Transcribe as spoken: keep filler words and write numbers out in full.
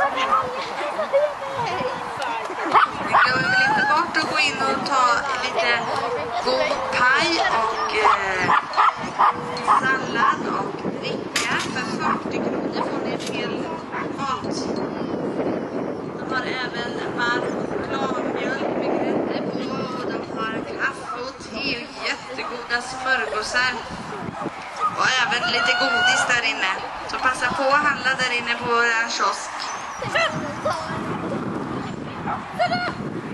Vi glömmer väl inte bort att gå in och ta lite god paj och eh, sallad och dricka. För fyrtio kronor får ni en hel mat. De har även varm chokladmjölk med grädde på. Och de har kaffe och te och jättegoda smörgåsar. Och även lite godis där inne. Så passa på att handla där inne på vår kiosk.